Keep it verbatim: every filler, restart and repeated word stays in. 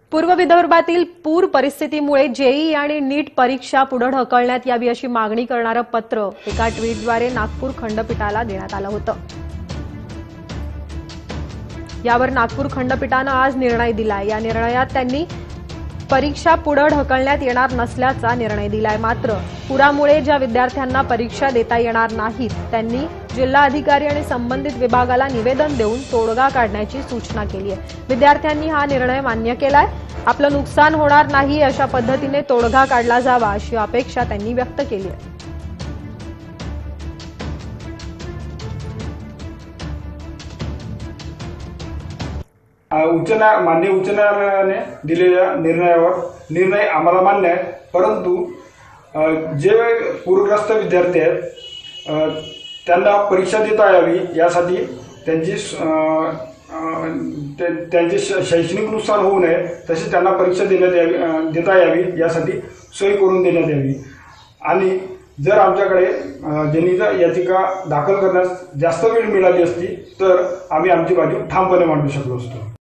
पूर्व विदर्भातील पूर परिस्थितीमुळे जेईई आणि नीट परीक्षा पुढे ढकलण्यात यावी अशी मागणी करणारं पत्र एका ट्विटद्वारे नागपूर खंडपीठाला देण्यात आलं होतं। यावर नागपूर खंडपीठानं आज निर्णय दिला। या निर्णयात त्यांनी परीक्षा पुढे ढकलण्यात येणार नसल्याचा निर्णय दिलाय। मात्र पुरामुळे ज्या विद्यार्थ्यांना परीक्षा देता येणार नाहीत त्यांनी जिल्हा अधिकारी आणि संबंधित विभागाला निवेदन देऊन तोडगा काढण्याची सूचना केली आहे। विद्यार्थ्यांनी हा निर्णय मान्य केलाय। आपलं नुकसान होणार नाही अशा पद्धतीने तोडगा काढला जावा अशी अपेक्षा त्यांनी व्यक्त केली आहे। उच्च न्याय माननीय उच्च न्यायालयाने दिलेल्या निर्णयावर निर्णय आम्हाला मान्य आहे, परंतु जे पूरग्रस्त विद्यार्थी आहेत त्यांना परीक्षा देता यावी यासाठी त्यांची त्यांचे शैक्षणिक नुकसान होऊ नये तसेच त्यांना परीक्षा देण्यात यावी देता यावी यासाठी सोय करून देण्यात यावी। आणि जर आमच्याकडे जनहित याचिका दाखल करण्यास जास्त वेळ मिळाली असती तर आम्ही आमची बाजू ठामपणे मांडू शकलो असतो।